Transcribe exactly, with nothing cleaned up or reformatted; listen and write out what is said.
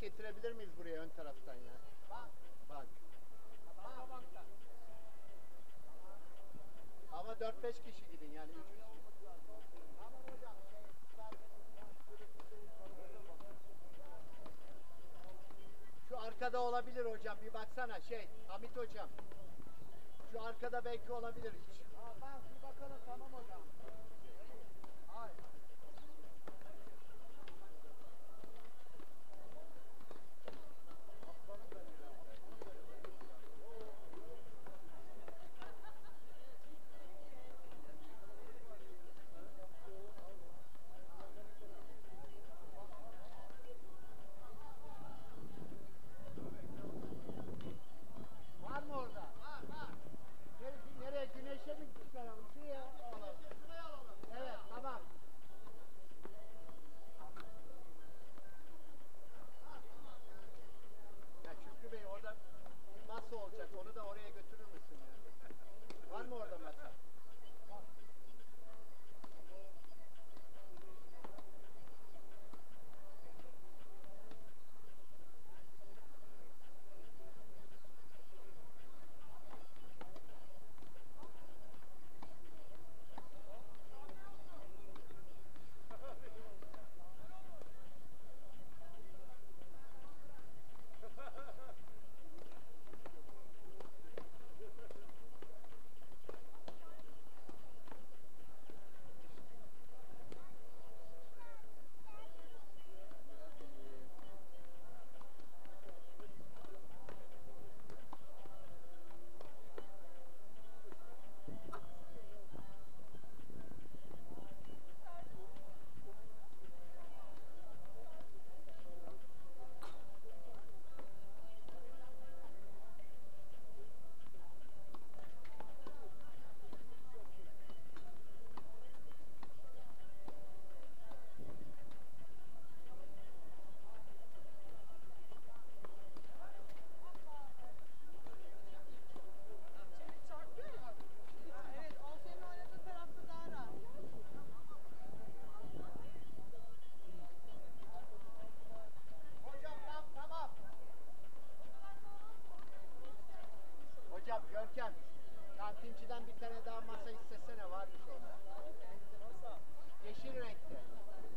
getirebilir miyiz buraya ön taraftan ya? Bank. Bank. Banka banktan. Ama dört beş kişi gidin yani üç kişi. Tamam hocam. Şu arkada olabilir hocam. Bir baksana şey Hamit hocam. Şu arkada belki olabilir hiç. Ha, bank bir bakalım tamam hocam. Hayır. Var mı orada? Var var. Nereye, nereye güneşe mi çıkaralım? Şuraya alalım. Şuraya alalım. Evet tamam. Ya Şükrü Bey orada bir masa olacak. Onu da oraya götürür müsün ya? Var mı orada masa? Çelik çarpıyor ya. Evet, o senin oynadığın tarafta daha rahat. Hocam lan tamam. Hocam Görkem. Kantinciden bir tane daha masa istesene varmış orada. Masa. Yeşil renkte.